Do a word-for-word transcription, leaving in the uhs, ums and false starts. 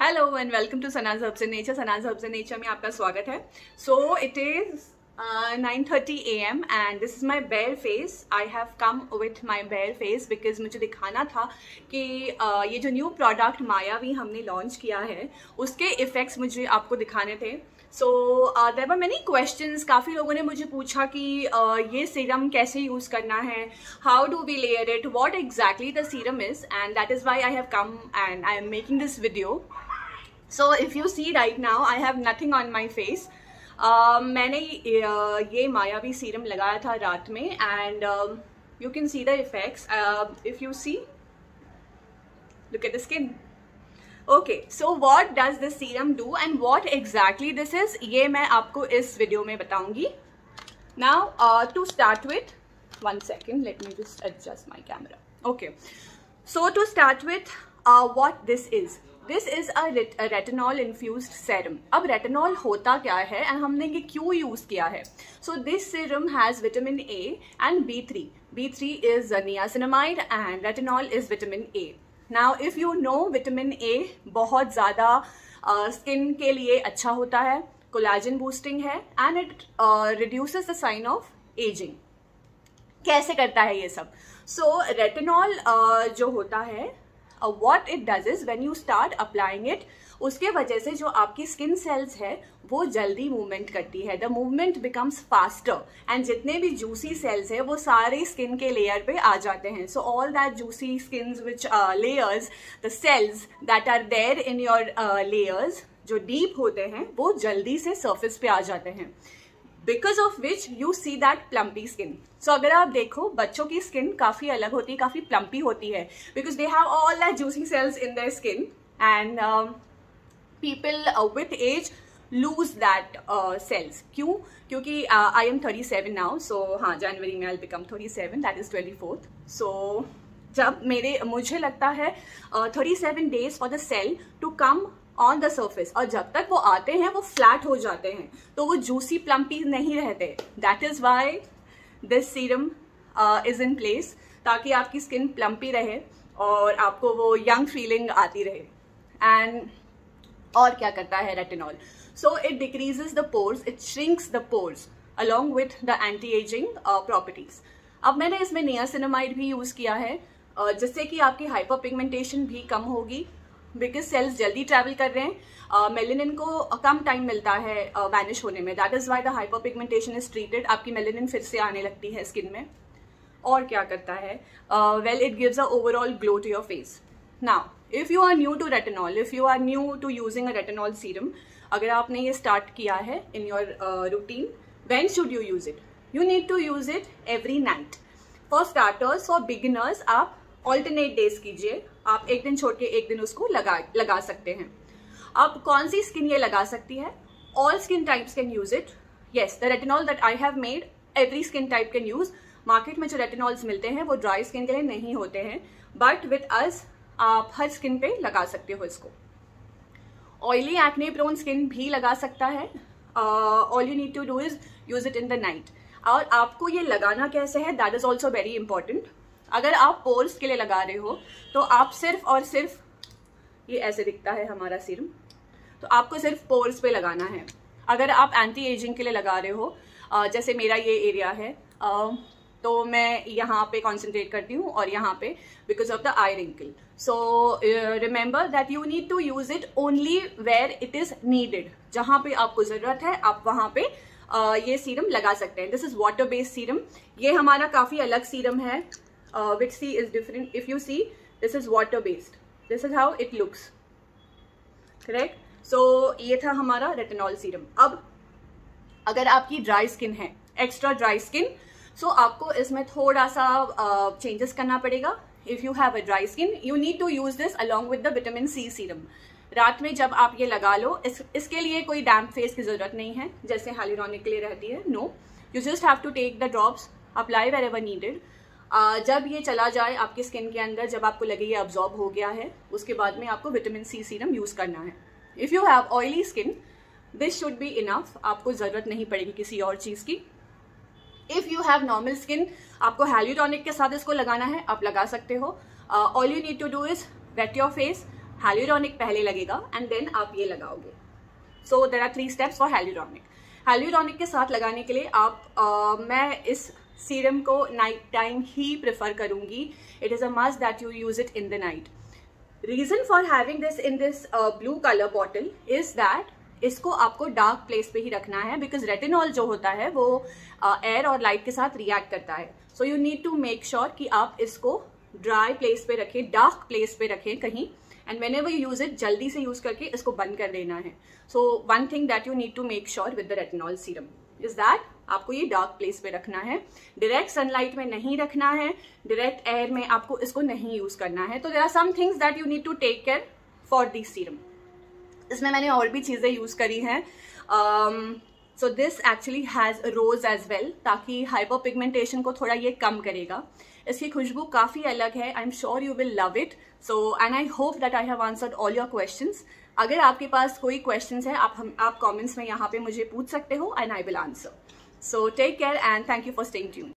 Hello and welcome to Sana's herbs and nature. Sana's herbs and nature में आपका स्वागत है। So it is nine thirty A M and this is my bare face. I have come with my bare face because मुझे दिखाना था कि uh, ये जो न्यू प्रोडक्ट मायावी हमने लॉन्च किया है उसके इफ़ेक्ट्स मुझे आपको दिखाने थे। So there were many questions. काफ़ी लोगों ने मुझे पूछा कि uh, ये सीरम कैसे यूज़ करना है, how do we layer it, what exactly the serum is, and that is why I have come and I am making this video. So if you see right now, I have nothing on my face. uh, मैंने uh, ये मायावी serum लगाया था रात में and uh, you can see the effects. uh, if you see, look at the skin. Okay, so what does this serum do and what exactly this is, ये मैं आपको इस वीडियो में बताऊंगी। Now uh, to start with, one second, let me just adjust my camera. Okay, so to start with, uh, what this is. This is a retinol infused serum. अब retinol होता क्या है एंड हमने ये क्यों use किया है? So this serum has vitamin A and B three. B three is niacinamide and retinol is vitamin A. Now if you know, vitamin A बहुत ज़्यादा स्किन uh, के लिए अच्छा होता है, कोलाजन बूस्टिंग है and it reduces the sign of ageing. कैसे करता है ये सब? सो so, रेटिनॉल uh, जो होता है, what it does is when you start applying it, उसके वजह से जो आपकी स्किन सेल्स है वो जल्दी मूवमेंट करती है। The movement becomes faster and जितने भी जूसी सेल्स है वो सारे स्किन के लेयर पे आ जाते हैं। So all that juicy skin which layers, the cells that are there in your layers जो डीप होते हैं वो जल्दी से सर्फेस पे आ जाते हैं, because of which you see that plumpy skin. So अगर आप देखो, बच्चों की स्किन काफी अलग होती है, काफी प्लम्पी होती है, because they have all that juicy cells in their skin and people with age lose that cells. क्यों? क्योंकि I am thirty seven now, so हाँ, जनवरी में I become thirty seven, that is twenty fourth. So जब मेरे मुझे लगता है thirty seven days for the cell to come on the surface, और जब तक वो आते हैं वो फ्लैट हो जाते हैं, तो वो जूसी प्लम्पी नहीं रहते। That is why this serum is in place, ताकि आपकी स्किन प्लम्पी रहे और आपको वो यंग फीलिंग आती रहे। एंड और क्या करता है retinol? So it decreases the pores, it shrinks the pores along with the anti ageing properties. अब मैंने इसमें नियासिनामाइड भी यूज किया है, uh, जिससे कि आपकी हाइपर पिगमेंटेशन भी कम होगी, बिकॉज सेल्स जल्दी ट्रैवल कर रहे हैं। मेलेनिन uh, को कम टाइम मिलता है वैनिश uh, होने में। That is why the hyper pigmentation is treated. आपकी मेलेनिन फिर से आने लगती है स्किन में। और क्या करता है? Well, it gives a overall glow to your face. Now if you are new to retinol, if you are new to using a retinol serum, अगर आपने ये स्टार्ट किया है in your routine, when should you use it? You need to use it every night. For starters, for beginners, आप alternate days कीजिए। आप एक दिन छोड़ के एक दिन उसको लगा लगा सकते हैं। अब कौन सी स्किन ये लगा सकती है? All skin types can use it. Yes, the retinol that I have made, every skin type can use. Market में जो रेटिनॉल्स मिलते हैं वो ड्राई स्किन के लिए नहीं होते हैं, बट विथ अस आप हर स्किन पे लगा सकते हो इसको। ऑयली एक्ने प्रोन स्किन भी लगा सकता है। All you need to do is use it in the night. और आपको ये लगाना कैसे है, that is also very important. अगर आप पोर्स के लिए लगा रहे हो तो आप सिर्फ और सिर्फ, ये ऐसे दिखता है हमारा सीरम, तो आपको सिर्फ पोर्स पे लगाना है। अगर आप एंटी एजिंग के लिए लगा रहे हो, जैसे मेरा ये एरिया है, तो मैं यहाँ पे कॉन्सेंट्रेट करती हूँ और यहाँ पे, because of the eye wrinkle. So remember that you need to use it only where it is needed. जहाँ पे आपको जरूरत है आप वहाँ पे uh, ये सीरम लगा सकते हैं। This is water based serum. ये हमारा काफी अलग सीरम है, Uh, which see is different. If you see, this is water based. This is how it looks. Correct? So ये था हमारा रेटिनॉल सीरम। अब अगर आपकी ड्राई स्किन है, एक्स्ट्रा ड्राई स्किन, सो आपको इसमें थोड़ा सा चेंजेस uh, करना पड़ेगा। If you have a dry skin, you need to use this along with the vitamin C serum. रात में जब आप ये लगा लो, इस, इसके लिए कोई डैम्प फेस की जरूरत नहीं है जैसे हाइलुरोनिक के लिए रहती है। No, you just have to take the drops, apply wherever needed. Uh, जब ये चला जाए आपकी स्किन के अंदर, जब आपको लगे ये अब्जॉर्ब हो गया है, उसके बाद में आपको विटामिन सी सीरम यूज करना है। If you have oily skin, this should be enough. आपको जरूरत नहीं पड़ेगी किसी और चीज की। If you have normal skin, आपको हाइलुरोनिक के साथ इसको लगाना है, आप लगा सकते हो। All you need to do is wet your face hyaluronic पहले लगेगा एंड देन आप ये लगाओगे. So there are three steps for hyaluronic. hyaluronic के साथ लगाने के लिए आप uh, मैं इस सीरम को नाइट टाइम ही प्रेफर करूंगी. It is a must that you use it in the night. Reason for having this in this blue colour bottle is that इसको आपको डार्क प्लेस पे ही रखना है, बिकॉज रेटिनॉल जो होता है वो एयर uh, और लाइट के साथ रिएक्ट करता है. So you need to make sure कि आप इसको ड्राई प्लेस पे रखें, डार्क प्लेस पे रखें कहीं, and whenever you use it जल्दी से यूज करके इसको बंद कर देना है. So one thing that you need to make sure with the retinol serum is that आपको ये डार्क प्लेस पे रखना है. डायरेक्ट सनलाइट में नहीं रखना है, डायरेक्ट एयर में आपको इसको नहीं यूज करना है. तो there are some things that you need to take care for this serum. इसमें मैंने और भी चीजें यूज करी हैं. So this actually has rose as well, ताकि हाइपर पिगमेंटेशन को थोड़ा ये कम करेगा. इसकी खुशबू काफी अलग है. I am sure you will love it. So and I hope that I have answered all your questions. अगर आपके पास कोई क्वेश्चंस है आप हम आप कमेंट्स में यहाँ पे मुझे पूछ सकते हो and I will answer. So take care and thank you for staying tuned.